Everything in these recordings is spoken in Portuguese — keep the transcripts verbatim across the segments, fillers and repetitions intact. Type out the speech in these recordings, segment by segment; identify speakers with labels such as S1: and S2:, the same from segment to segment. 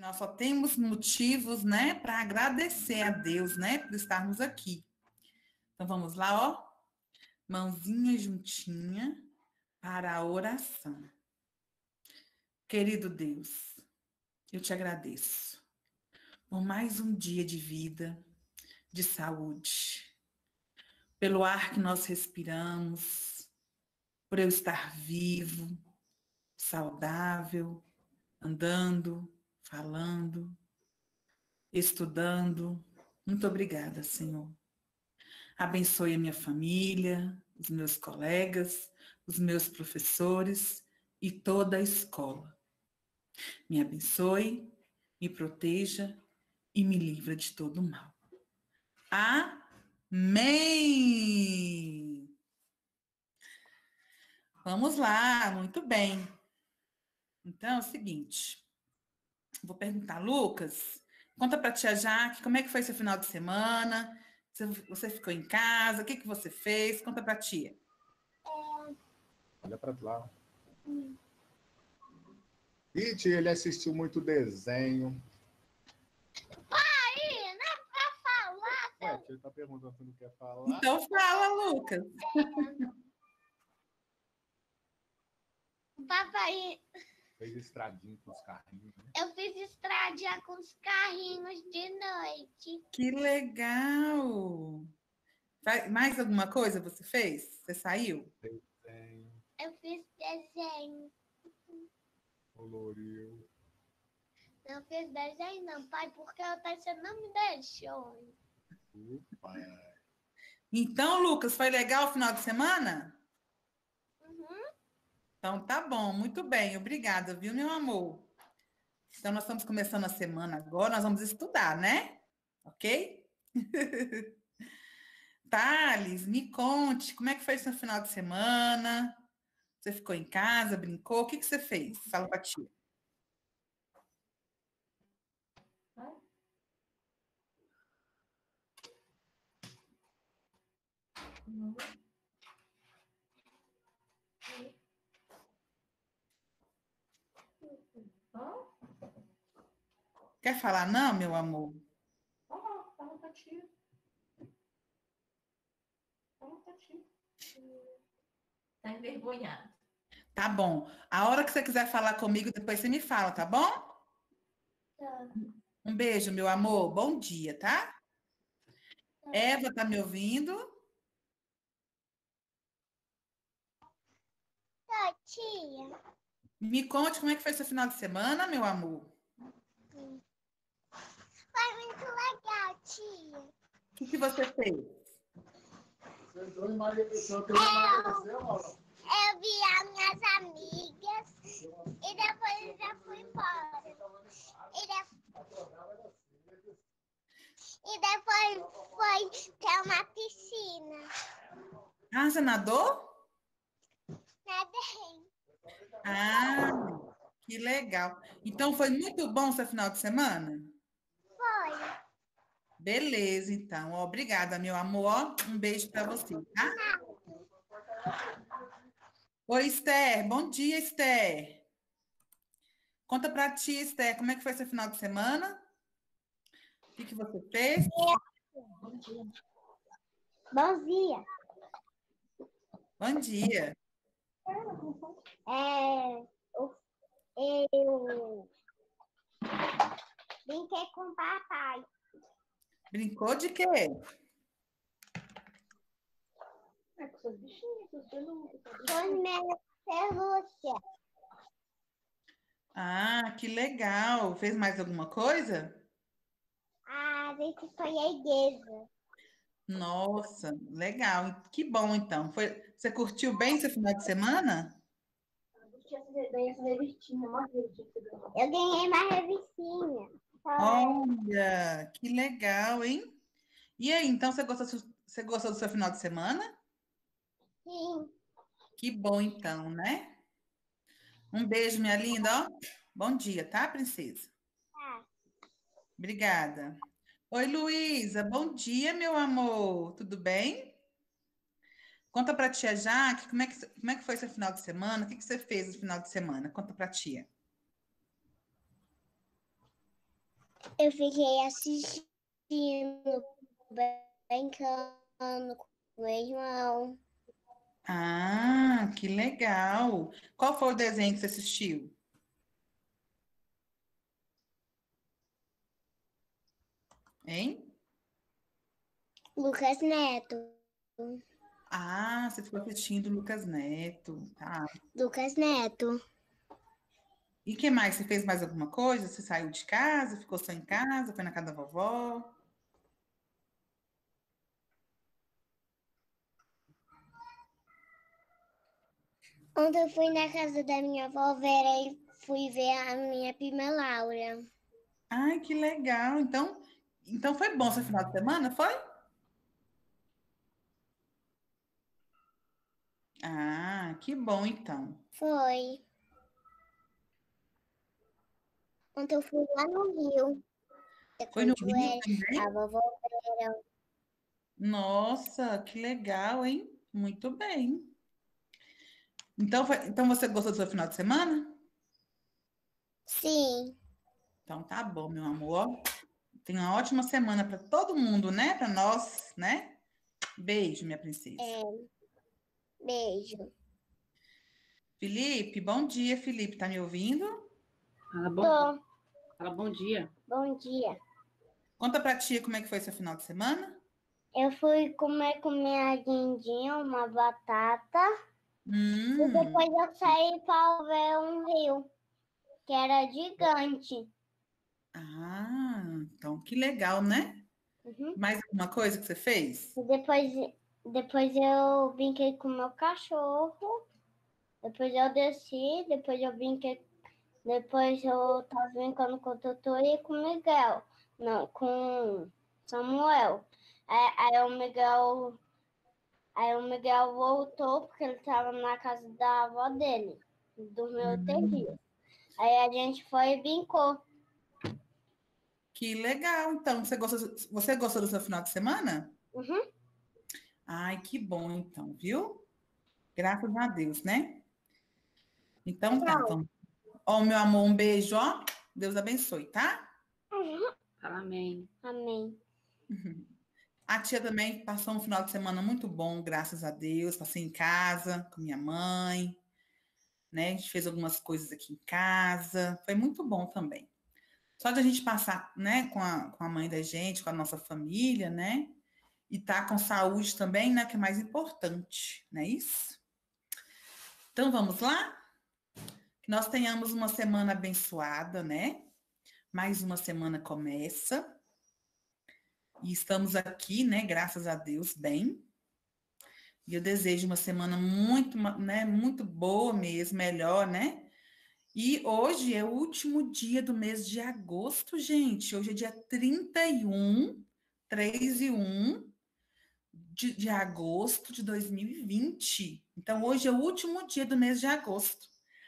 S1: Nós só temos motivos, né, para agradecer a Deus, né, por estarmos aqui. Então vamos lá, ó. Mãozinha juntinha para a oração. Querido Deus, eu te agradeço por mais um dia de vida, de saúde, pelo ar que nós respiramos, por eu estar vivo, saudável, andando, falando, estudando. Muito obrigada, Senhor. Abençoe a minha família, os meus colegas, os meus professores e toda a escola. Me abençoe, me proteja e me livra de todo mal. Amém! Vamos lá, muito bem. Então é o seguinte, vou perguntar, Lucas, conta para a tia Jaque, como é que foi seu final de semana? Você ficou em casa? O que, que você fez? Conta para a tia.
S2: Olha para lá. Hum. E tia, ele assistiu muito desenho.
S3: Pai, não é para falar.
S2: Ué, tia, tá perguntando se não quer falar.
S1: Então fala, Lucas.
S3: Papai...
S2: Fez estradinho com os carrinhos, né?
S3: Eu fiz estradinha com os carrinhos de noite.
S1: Que legal! Mais alguma coisa você fez? Você saiu?
S2: Desenho.
S3: Eu fiz desenho.
S2: Coloriu.
S3: Não fiz desenho não, pai, porque o Tessa não me deixou.
S2: O pai.
S1: Então, Lucas, foi legal o final de semana?
S3: Uhum.
S1: Então tá bom, muito bem, obrigada, viu, meu amor? Então nós estamos começando a semana agora, nós vamos estudar, né? Ok? Thales, me conte, como é que foi seu final de semana? Você ficou em casa, brincou? O que, que você fez? Fala pra tia. Quer falar não, meu amor?
S4: Fala, fala pra tia. Fala pra tia. Tá envergonhado.
S1: Tá bom. A hora que você quiser falar comigo, depois você me fala, tá bom?
S3: Tá.
S1: Um beijo, meu amor. Bom dia, tá? tá. Eva, tá me ouvindo?
S3: Tá, tia.
S1: Me conte como é que foi seu final de semana, meu amor.
S3: Hum. Foi muito legal, tia.
S1: O que, que você fez?
S2: Você entrou em Maria Pessoa que eu emagreceu, Mauro?
S3: Eu vi as minhas amigas e depois eu já fui embora. E, de... e depois foi ter uma piscina.
S1: Ah, você nadou?
S3: Nadei.
S1: Ah, que legal. Então foi muito bom seu final de semana?
S3: Foi.
S1: Beleza, então. Obrigada, meu amor. Um beijo para você, tá? Oi, Esther. Bom dia, Esther. Conta para ti, Esther, como é que foi seu final de semana? O que, que você fez?
S3: Bom dia. Bom dia.
S1: Bom dia.
S3: É, eu, eu brinquei com o papai.
S1: Brincou de quê?
S4: É com seus bichinhos, seus pelúcios.
S3: Com minha pelúcia.
S1: Ah, que legal. Fez mais alguma coisa?
S3: A gente foi à igreja.
S1: Nossa, legal. Que bom, então. Foi... Você curtiu bem seu final de semana?
S4: Eu ganhei essa revistinha, uma revistinha que você ganhou.
S3: Eu ganhei uma revistinha.
S1: Olha, que legal, hein? E aí, então, você gostou, você gostou do seu final de semana?
S3: Sim.
S1: Que bom, então, né? Um beijo, minha linda. Ó. Bom dia, tá, princesa?
S3: Tá.
S1: Obrigada. Oi, Luísa. Bom dia, meu amor. Tudo bem? Conta pra tia Jaque, como é que, como é que foi seu final de semana? O que, que você fez no final de semana? Conta pra tia.
S3: Eu fiquei assistindo, brincando com o meu irmão.
S1: Ah, que legal. Qual foi o desenho que você assistiu? Hein?
S3: Lucas Neto.
S1: Ah, você ficou assistindo o Lucas Neto. Tá.
S3: Lucas Neto.
S1: E que mais? Você fez mais alguma coisa? Você saiu de casa? Ficou só em casa? Foi na casa da vovó?
S3: Ontem eu fui na casa da minha avó Vera e fui ver a minha prima Laura.
S1: Ai, que legal. Então, então foi bom esse final de semana, foi? Ah, que bom então.
S3: Foi. Ontem eu fui lá no Rio.
S1: Foi
S3: Com
S1: no
S3: o
S1: Rio
S3: Joel, a
S1: também?
S3: vovó Vera.
S1: Nossa, que legal, hein? Muito bem. Então, foi- então você gostou do seu final de semana?
S3: Sim.
S1: Então tá bom, meu amor. Tenha uma ótima semana para todo mundo, né? Para nós, né? Beijo, minha princesa.
S3: É, beijo.
S1: Felipe, bom dia, Felipe. Tá me ouvindo?
S5: Fala bom,
S3: Tô.
S5: fala bom dia.
S3: Bom dia.
S1: Conta pra tia como é que foi seu final de semana.
S3: Eu fui comer com minha guindinha uma batata. E
S1: Hum,
S3: depois eu saí para ver um rio, que era gigante.
S1: ah, então que legal, né?
S3: Uhum.
S1: Mais alguma coisa que você fez?
S3: E depois, depois eu brinquei com o meu cachorro. Depois eu desci. Depois eu brinquei. Depois eu tava brincando com o Totô e com o Miguel. Não, com Samuel. Aí, aí o Miguel. Aí o Miguel voltou porque ele tava na casa da avó dele. Dormiu até
S1: Hum,
S3: dia. Aí a gente foi e brincou.
S1: que legal. Então, você gostou, você gostou do seu final de semana?
S3: Uhum.
S1: Ai, que bom, então, viu? Graças a Deus, né? Então tá,
S3: Tchau.
S1: vamos. Ó, meu amor, um beijo, ó. Deus abençoe, tá?
S3: Uhum.
S5: Fala amém.
S3: Amém.
S1: A tia também passou um final de semana muito bom, graças a Deus. Passei em casa com minha mãe, né? A gente fez algumas coisas aqui em casa. Foi muito bom também. Só de a gente passar, né, com a, com a mãe da gente, com a nossa família, né? E tá com saúde também, né? Que é mais importante, não é isso? Então vamos lá? Que nós tenhamos uma semana abençoada, né? Mais uma semana começa. E estamos aqui, né? Graças a Deus, bem. E eu desejo uma semana muito, né, muito boa mesmo, melhor, né? E hoje é o último dia do mês de agosto, gente. Hoje é dia trinta e um, três e um de, de agosto de dois mil e vinte. Então, hoje é o último dia do mês de agosto.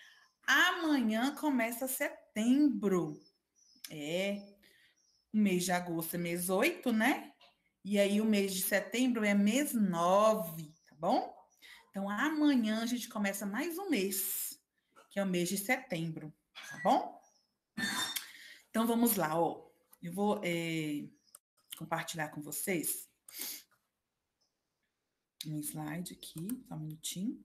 S1: Amanhã começa setembro. É, o mês de agosto é mês oito, né? E aí o mês de setembro é mês nove, tá bom? Então, amanhã a gente começa mais um mês, que é o mês de setembro, tá bom? Então, vamos lá, ó. Eu vou é, compartilhar com vocês um slide aqui, só um minutinho.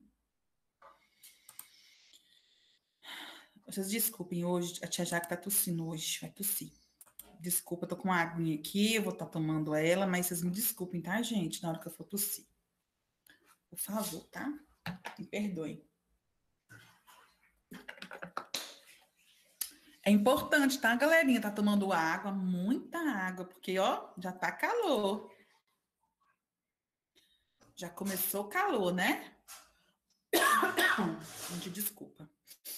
S1: Vocês desculpem, hoje a tia Jaque tá tossindo hoje, vai tossir. Desculpa, eu tô com uma aguinha aqui, eu vou estar tá tomando ela, mas vocês me desculpem, tá, gente, na hora que eu for tossir. Por favor, tá? Me perdoem. É importante, tá, galerinha? Tá tomando água, muita água, porque, ó, já tá calor. Já começou o calor, né? Gente, desculpa.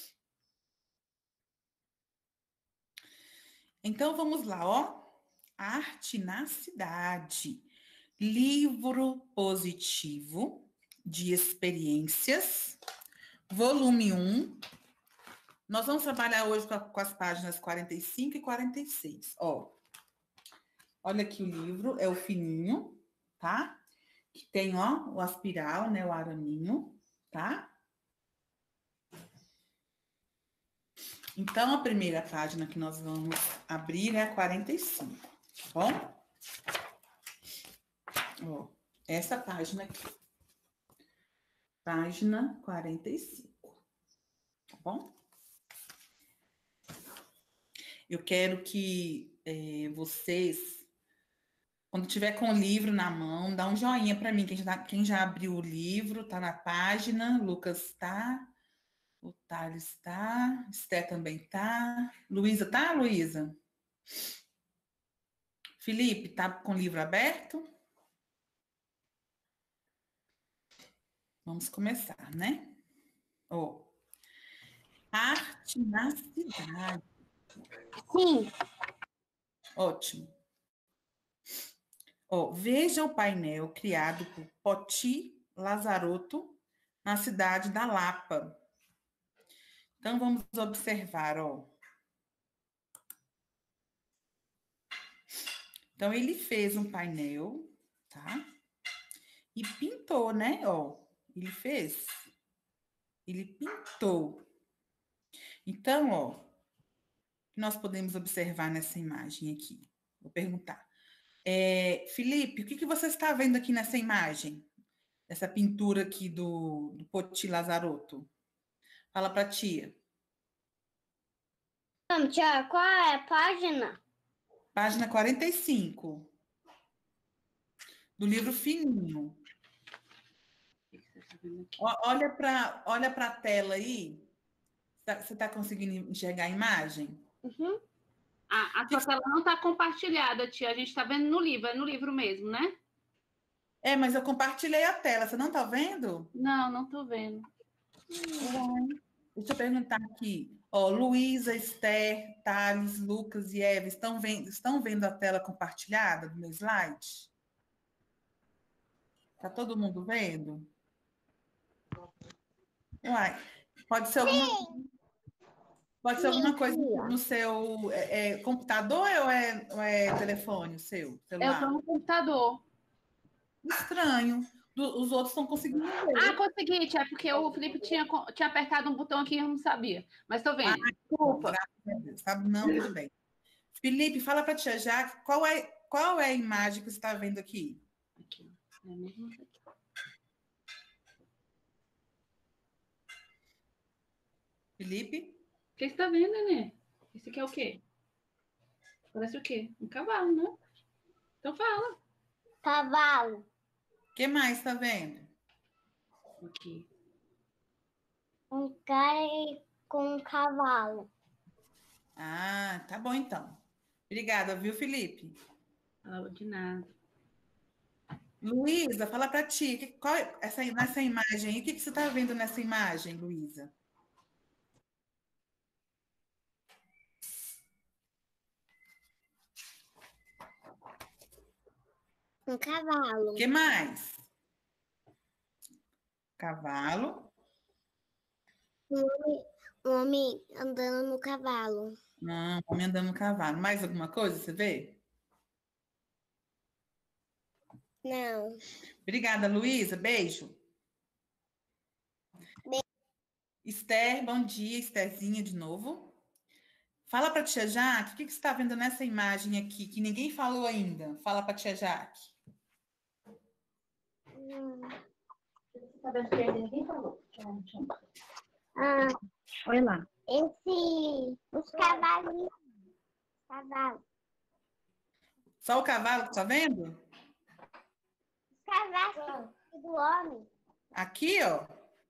S1: Então, vamos lá, ó. Arte na cidade. Livro positivo de experiências, volume um. Nós vamos trabalhar hoje com, a, com as páginas quarenta e cinco e quarenta e seis. Ó, olha aqui o livro, é o fininho, tá? Que tem, ó, o aspiral, né, o araminho, tá? Então, a primeira página que nós vamos abrir é a quarenta e cinco, tá bom? Ó, essa página aqui. Página quarenta e cinco, tá bom? Eu quero que é, vocês, quando tiver com o livro na mão, dá um joinha para mim. Quem já, quem já abriu o livro, tá na página. Lucas tá. O Thales tá. Esté também tá. Luísa tá, Luísa? Felipe, tá com o livro aberto? Vamos começar, né? Ó, arte na cidade.
S3: Sim.
S1: Ótimo. Ó, veja o painel criado por Poti Lazarotto na cidade da Lapa. Então, vamos observar, ó. Então, ele fez um painel, tá? E pintou, né? Ó, ele fez. Ele pintou. Então, ó, o que nós podemos observar nessa imagem aqui? Vou perguntar. É, Felipe, o que, que você está vendo aqui nessa imagem? Essa pintura aqui do, do Poti Lazarotto. Fala para a tia.
S3: Não, tia, qual é a página?
S1: Página quarenta e cinco. Do livro fininho. Ó, olha para olha para a tela aí. Você está conseguindo enxergar a imagem?
S3: Uhum.
S5: A, a sua tela não está compartilhada, tia. A gente está vendo no livro, é no livro mesmo, né?
S1: É, mas eu compartilhei a tela. Você não está vendo?
S5: Não, não estou vendo.
S1: Deixa eu perguntar aqui. Ó, Luísa, Esther, Thales, Lucas e Eva, estão vendo, estão vendo a tela compartilhada do meu slide? Está todo mundo vendo? Uai, pode ser alguma, pode ser alguma coisa no seu é, é, computador ou é, ou é telefone, o seu
S5: Eu
S1: celular?
S5: estou no computador.
S1: Estranho. Do- os outros estão conseguindo ver.
S5: Ah, consegui, tia, porque o Felipe tinha, co- tinha apertado um botão aqui e eu não sabia. Mas estou vendo. Desculpa.
S1: Graças a Deus. Tá? Não, tudo bem. Felipe, fala para a tia Jaque, qual é, qual é a imagem que você está vendo aqui?
S5: Aqui, ó. É mesmo essa aqui.
S1: Felipe?
S5: O que você está vendo, Nenê? Esse aqui é o quê? Parece o quê? Um cavalo, né? Então fala.
S3: Cavalo.
S1: O que mais está vendo?
S5: Aqui.
S3: Um cara com um cavalo.
S1: Ah, tá bom então. Obrigada, viu, Felipe?
S5: Fala de nada.
S1: Luísa, fala para ti, que- qual, é essa, nessa imagem aí, o que, que você está vendo nessa imagem, Luísa?
S3: Um cavalo.
S1: O que mais? Cavalo.
S3: Um homem, um homem andando no cavalo.
S1: Não, homem andando no cavalo. Mais alguma coisa, você vê?
S3: Não.
S1: Obrigada, Luísa. Beijo.
S3: Beijo.
S1: Esther, bom dia. Estherzinha de novo. Fala para a tia Jaque, o que, que você está vendo nessa imagem aqui, que ninguém falou ainda? Fala para a tia Jaque.
S3: Hum.
S4: Tá vendo que ninguém falou?
S3: Ah,
S4: Olha lá.
S3: esse... Os cavalinhos. Cavalo.
S1: Só o cavalo que está vendo?
S3: Os cavalos do homem.
S1: Aqui, ó.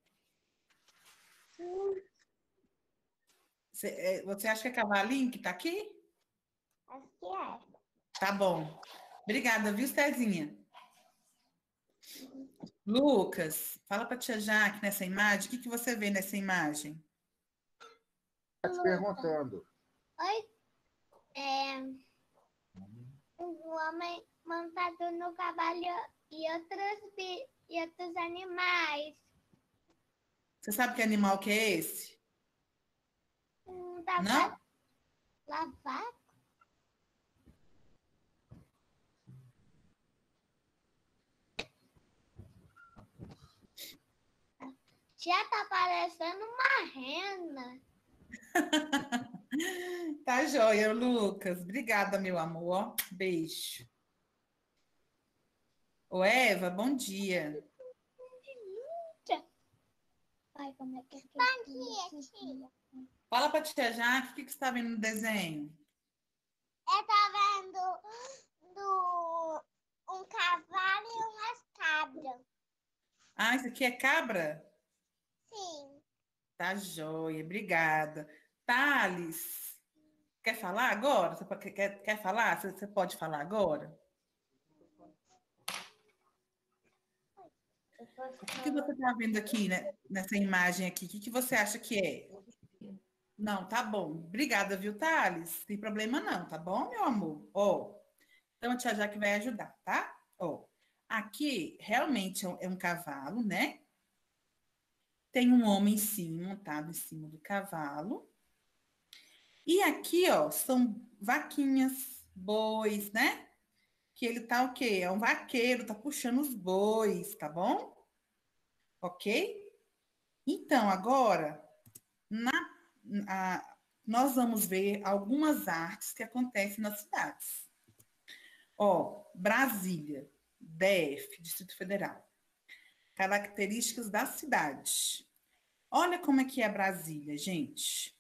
S3: Hum,
S1: Você, é, você acha que é cavalinho que está aqui?
S3: acho que é.
S1: Tá bom. Obrigada, viu, Stezinha? Lucas, fala para a tia Jaque nessa imagem. O que, que você vê nessa imagem?
S2: Tá te perguntando.
S3: Oi? É... Um homem montado no cavalo e outros, bi- e outros animais.
S1: Você sabe que animal que é esse?
S3: Um da
S1: Não?
S3: Lavar. Já tá parecendo uma rena.
S1: Tá joia, Lucas. Obrigada, meu amor. Beijo. Ô, Eva, bom dia.
S3: Pai, como é que é? Bom dia, tia.
S1: Fala pra tia Jaque, o que, que você está vendo no desenho?
S3: Eu tô vendo do, um cavalo e umas cabras.
S1: Ah, isso aqui é cabra?
S3: Sim.
S1: Tá joia, obrigada. Thales, quer falar agora? Você pode- quer, quer falar? Você, você pode falar agora? O que, que você está vendo aqui, né, nessa imagem aqui? O que, que você acha que é? Não, tá bom. Obrigada, viu, Thales? Tem problema não, tá bom, meu amor? Ó, então a tia Jaque vai ajudar, tá? Ó, aqui realmente é um, é um cavalo, né? Tem um homem sim montado em cima do cavalo. E aqui, ó, são vaquinhas, bois, né? Que ele tá o quê? É um vaqueiro, tá puxando os bois, tá bom? Ok? Então, agora, na, a- nós vamos ver algumas artes que acontecem nas cidades. Ó, Brasília, D F, Distrito Federal. Características da cidade. Olha como é que é Brasília, gente.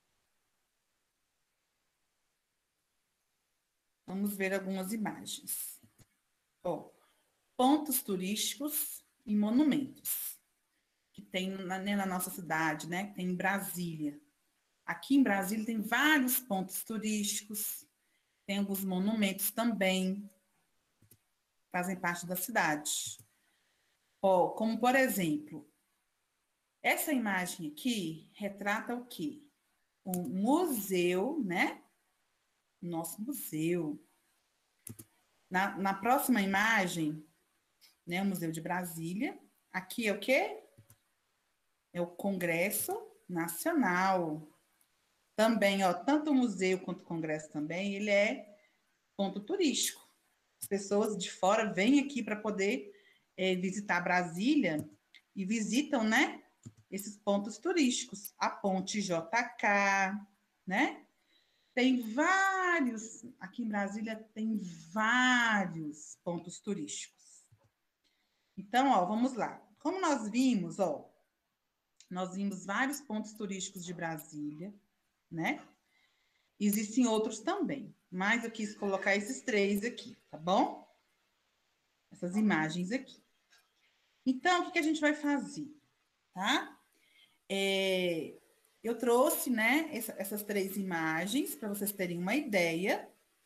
S1: Vamos ver algumas imagens. Ó, pontos turísticos e monumentos que tem na, né, na nossa cidade, né? Tem em Brasília. Aqui em Brasília tem vários pontos turísticos, tem alguns monumentos também, fazem parte da cidade. Ó, como por exemplo, essa imagem aqui retrata o quê? O museu, né? Nosso museu. Na, na próxima imagem, né, o Museu de Brasília. Aqui é o quê? É o Congresso Nacional. Também, ó, tanto o museu quanto o Congresso também, ele é ponto turístico. As pessoas de fora vêm aqui para poder é, visitar Brasília e visitam, né, esses pontos turísticos. A Ponte J K, né? Tem vários, aqui em Brasília tem vários pontos turísticos. Então, ó, vamos lá. Como nós vimos, ó, nós vimos vários pontos turísticos de Brasília, né? Existem outros também, mas eu quis colocar esses três aqui, tá bom? Essas imagens aqui. Então, o que, que a gente vai fazer, tá? É, eu trouxe, né, essa, essas três imagens para vocês terem uma ideia.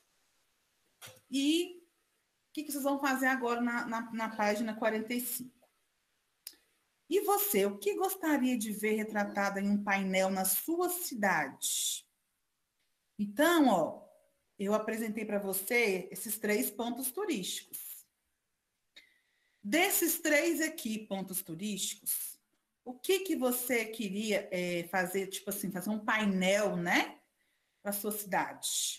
S1: E o que, que vocês vão fazer agora na, na, na página quarenta e cinco? E você, o que gostaria de ver retratado em um painel na sua cidade? Então, ó, eu apresentei para você esses três pontos turísticos. Desses três aqui, pontos turísticos, o que que você queria é, fazer, tipo assim, fazer um painel, né, para sua cidade?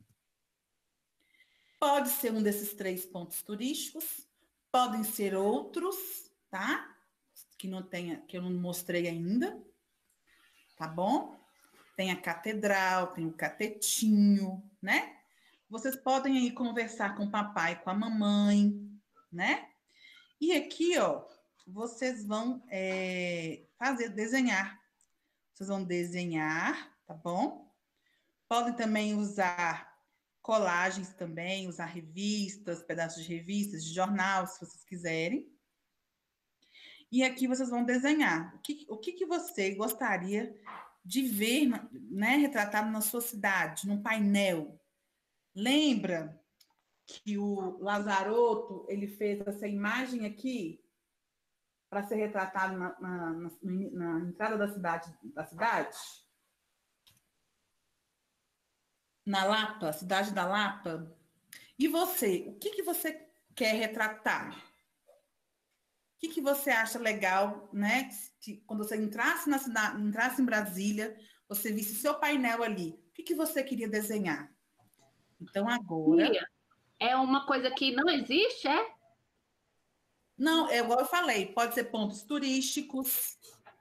S1: Pode ser um desses três pontos turísticos, podem ser outros, tá? Que não tenha, que eu não mostrei ainda, tá bom? Tem a catedral, tem o catetinho, né? Vocês podem aí conversar com o papai e com a mamãe, né? E aqui, ó, vocês vão é, fazer, desenhar. Vocês vão desenhar, tá bom? Podem também usar colagens também, usar revistas, pedaços de revistas, de jornal, se vocês quiserem. E aqui vocês vão desenhar. O que, o que, que você gostaria de ver, né, retratado na sua cidade, num painel? Lembra que o Lazaroto, ele fez essa imagem aqui para ser retratado na, na, na, na entrada da cidade, da cidade? Na Lapa, cidade da Lapa? E você, o que, que você quer retratar? O que, que você acha legal, né? Que quando você entrasse na cidade, entrasse em Brasília, você visse seu painel ali. O que, que você queria desenhar? Então agora.
S5: Tia, é uma coisa que não existe, é?
S1: Não, é igual eu falei, pode ser pontos turísticos.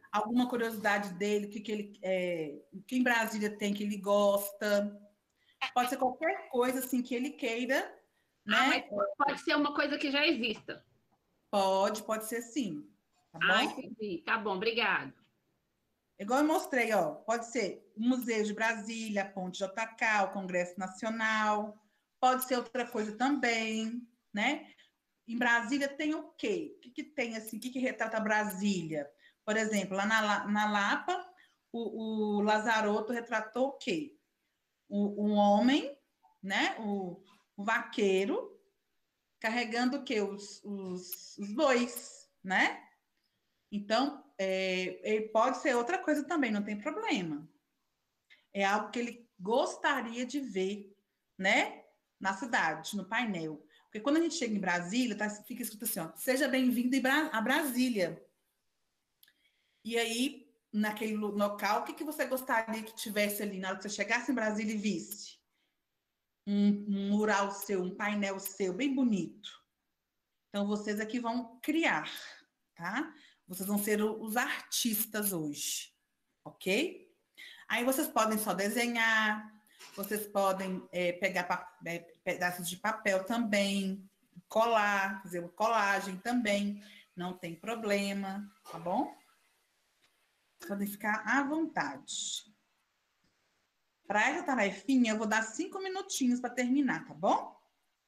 S1: alguma curiosidade dele, o que, que ele é, o que em Brasília tem que ele gosta. Pode ser qualquer coisa assim que ele queira,
S5: Ah,
S1: né?
S5: mas pode ser uma coisa que já exista.
S1: Pode, pode ser sim. Tá
S5: Ah,
S1: bom?
S5: entendi. Tá bom, obrigado.
S1: Igual eu mostrei, ó, pode ser o Museu de Brasília, a Ponte J K, o Congresso Nacional, pode ser outra coisa também, né? Em Brasília tem o quê? O que, que tem assim? O que, que retrata Brasília? Por exemplo, lá na, La- na Lapa, o, o Lazarotto retratou o quê? O, um homem, né? O, o vaqueiro carregando o quê? Os, os, os bois, né? Então, é, ele pode ser outra coisa também, não tem problema. É algo que ele gostaria de ver, né? Na cidade, no painel. Porque quando a gente chega em Brasília, tá, fica escrito assim, ó, seja bem-vindo em Bra- a Brasília. E aí, naquele lo- local, o que, que você gostaria que tivesse ali na hora que você chegasse em Brasília e visse? Um, um mural seu, um painel seu, bem bonito. Então, vocês aqui vão criar, tá? Vocês vão ser o- os artistas hoje, ok? Aí vocês podem só desenhar, vocês podem é, pegar pa- é, pedaços de papel também, colar, fazer uma colagem também, não tem problema, tá bom? Vocês podem ficar à vontade. Para essa tarefinha, eu vou dar cinco minutinhos para terminar, tá bom?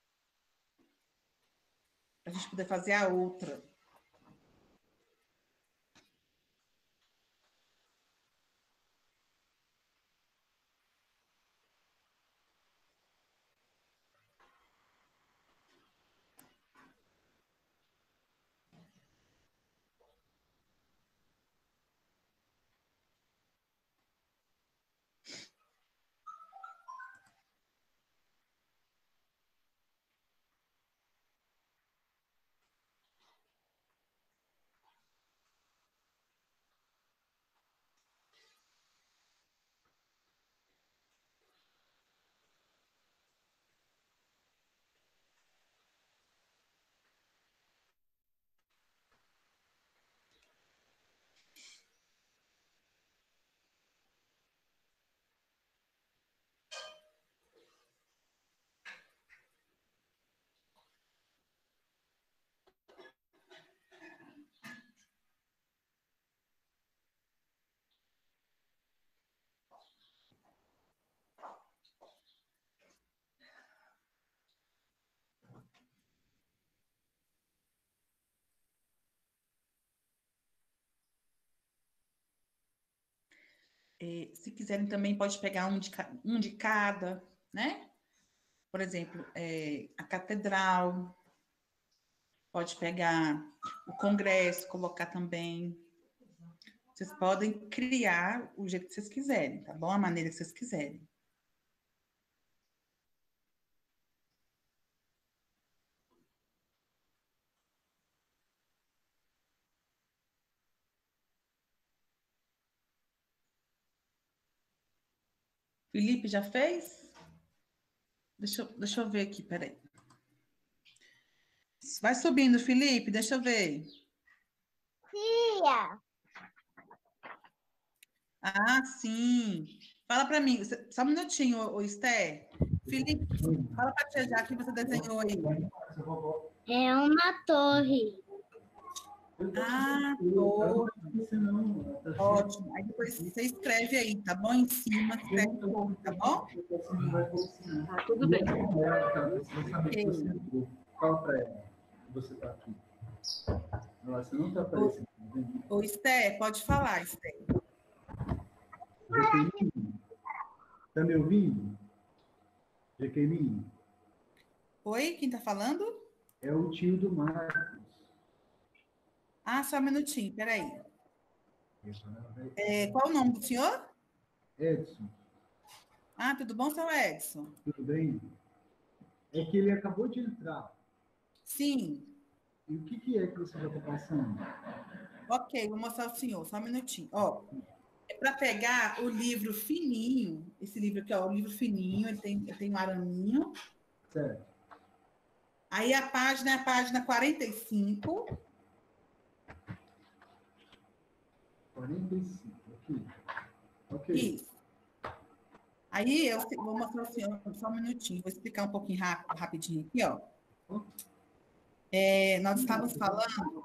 S1: Para a gente poder fazer a outra. É, se quiserem também, pode pegar um de, ca- um de cada, né? Por exemplo, é, a catedral, pode pegar o Congresso, colocar também. Vocês podem criar o jeito que vocês quiserem, tá bom? A maneira que vocês quiserem. Felipe já fez? Deixa, eu- deixa eu ver aqui, peraí. Vai subindo, Felipe, deixa eu ver.
S3: Tia,
S1: Ah, sim. Fala para mim, você- só um minutinho, ô, ô, Esther. Felipe, fala para a tia já que você desenhou aí.
S3: é uma torre.
S1: Ah, tô. Ótimo. Aí depois você escreve aí, tá bom? Em cima, escreve torre, tá bom?
S5: Tá, tudo bem.
S1: Ok.
S2: Fala pra ela que você tá aqui. Ela, você não tá aparecendo.
S1: Ô, Esther, pode falar, Esther.
S2: Jaqueline, tá me ouvindo? Jaqueline,
S1: Oi, quem tá falando?
S2: é o tio do Marcos.
S1: Ah, só um minutinho, peraí. É, qual o nome do senhor?
S2: Edson,
S1: Ah, tudo bom, seu Edson?
S2: tudo bem? É que ele acabou de entrar.
S1: Sim.
S2: E o que, que é que você já está passando?
S1: Ok, vou mostrar ao senhor, só um minutinho. Ó, é para pegar o livro fininho, esse livro aqui, ó, o livro fininho, ele tem, ele tem um araminho.
S2: Certo.
S1: Aí a página é a página quarenta e cinco.
S2: quarenta e cinco, aqui. Ok.
S1: Isso. Aí eu vou mostrar assim, só um minutinho, vou explicar um pouquinho rápido, rapidinho aqui, ó. É, nós estávamos falando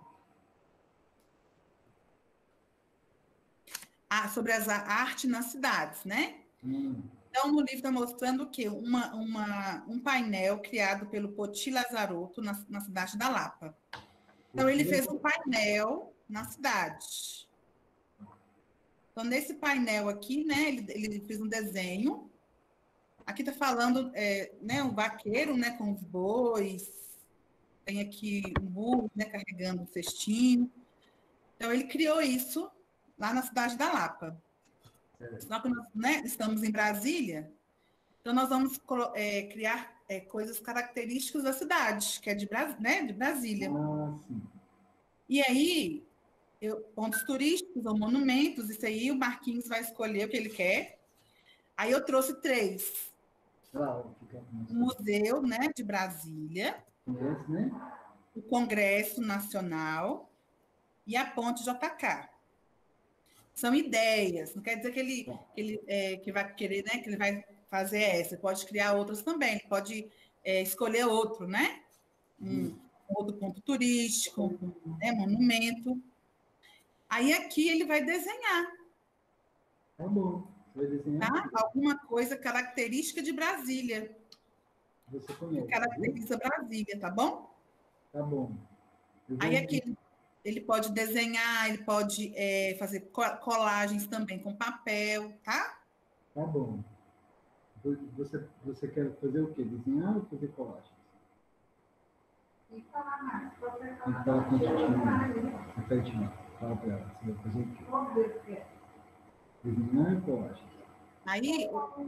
S1: ah, sobre as, a arte nas cidades, né?
S2: Hum.
S1: Então, no livro está mostrando o quê? Uma, uma, um painel criado pelo Poti Lazarotto na, na cidade da Lapa. Então, ele fez um painel na cidade. Então, nesse painel aqui, né, ele, ele fez um desenho. Aqui está falando, é, né, um vaqueiro, né, com os bois. Tem aqui um burro, né, carregando um cestinho. Então, ele criou isso lá na cidade da Lapa. Só que nós, né, estamos em Brasília, então nós vamos é, criar é, coisas características da cidade, que é de, Bras, né, de Brasília.
S2: Ah, sim.
S1: E aí, eu, pontos turísticos ou monumentos, isso aí o Marquinhos vai escolher o que ele quer. Aí eu trouxe três.
S2: Claro,
S1: O Museu, né, de Brasília,
S2: Congresso, né?
S1: o Congresso Nacional e a Ponte J K. São ideias, não quer dizer que ele, que ele é, que vai querer, né, que ele vai fazer essa, pode criar outras também, pode é, escolher outro, né? Um, outro ponto turístico, né, monumento. Aí aqui ele vai desenhar.
S2: Tá bom. Vai desenhar?
S1: Tá? Alguma coisa característica de Brasília.
S2: Você
S1: Que
S2: conhece,
S1: caracteriza Brasília, tá bom?
S2: Tá bom. Eu vou...
S1: Aí aqui ele pode desenhar, ele pode é, fazer colagens também com papel, tá?
S2: Tá bom. Você, você quer fazer o quê? Desenhar ou fazer colagens? Tem que falar mais. Tem que falar com a Titinha. Fala para ela. Você vai fazer o quê? Vamos ver o que é. Desenhar ou colagens?
S1: Aí...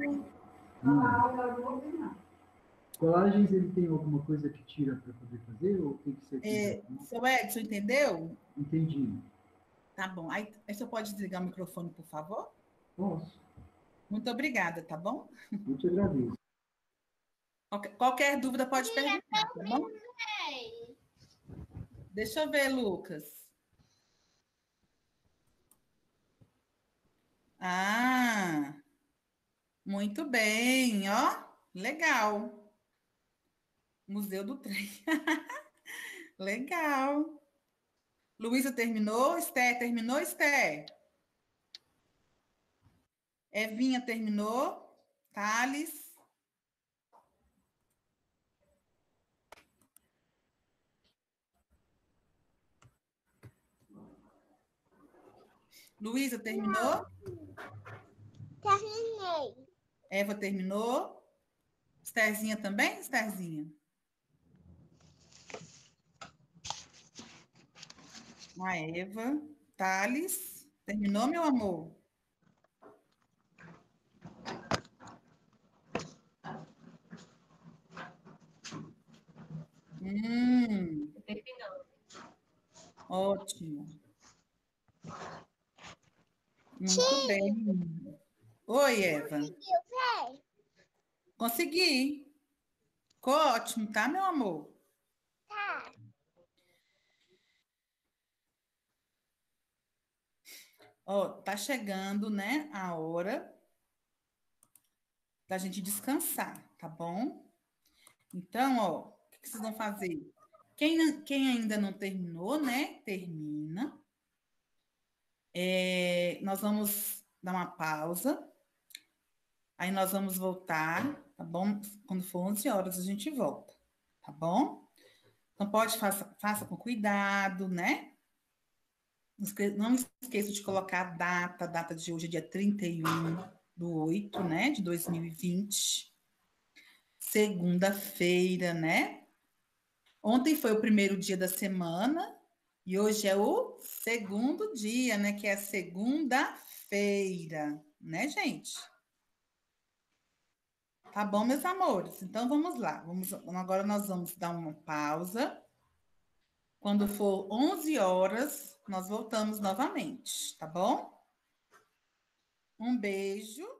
S2: Hum. Colagens, ele tem alguma coisa que tira para poder fazer ou tem que ser...
S1: É, seu Edson, entendeu?
S2: Entendi.
S1: Tá bom. Aí, aí você pode desligar o microfone, por favor?
S2: Posso.
S1: Muito obrigada, tá bom?
S2: Eu te agradeço.
S1: Qualquer, qualquer dúvida pode perguntar, tá bom? Deixa eu ver, Lucas. Ah, muito bem, ó. Legal. Museu do Trem. Legal. Luísa terminou? Esté, terminou, Esté? Evinha terminou? Thales? Luísa terminou?
S3: Terminei.
S1: Eva terminou? Estherzinha também, Estherzinha? A Eva. Thales. Terminou, meu amor? Hum.
S4: Terminou.
S1: Ótimo. Muito Sim. bem. Oi, Eva.
S3: Conseguiu ver?
S1: Consegui. Ficou ótimo, tá, meu amor?
S3: Tá.
S1: Ó, tá chegando, né, a hora da gente descansar, tá bom? Então, ó, o que, que vocês vão fazer? Quem, quem ainda não terminou, né, termina. É, nós vamos dar uma pausa. Aí nós vamos voltar, tá bom? Quando for onze horas a gente volta, tá bom? Então pode, faça, faça com cuidado, né? Não esqueça de colocar a data, a data de hoje é dia trinta e um do oito, né, de dois mil e vinte. Segunda-feira, né? Ontem foi o primeiro dia da semana e hoje é o segundo dia, né, que é a segunda-feira, né, gente? Tá bom, meus amores? Então, vamos lá. Vamos, agora nós vamos dar uma pausa. Quando for onze horas, nós voltamos novamente, tá bom? Um beijo.